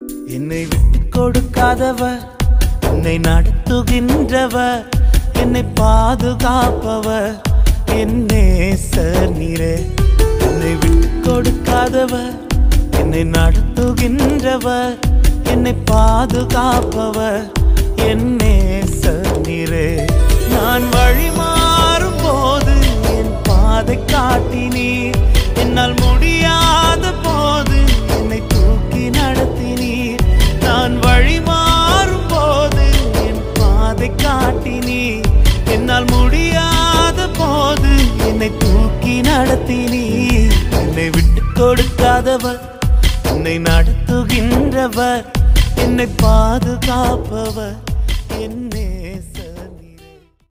என்னை விட்டு கொடுக்காதவர், என்னை நடத்துகின்றவர், என்னை பாதுகாப்பவர் என் நேசர் நீரே. என்னை விட்டு கொடுக்காதவர், என்னை நடத்துகின்றவர், என்னை பாதுகாப்பவர் என் நேசர் நீரே. நான் வழி மாறும் போது என் பாதை காட்டினீர், என்னால் முடியாத போது என்னை தூக்கி நடத்தினீர். நான் வழி மாறும் போது என் பாதை காட்டினீர், என்னால் முடியாத போது என்னை தூக்கி நடத்தினீர். என்னை விட்டு கொடுக்காதவர், என்னை நடத்துகின்றவர், என்னை பாதுகாப்பவர் என்னை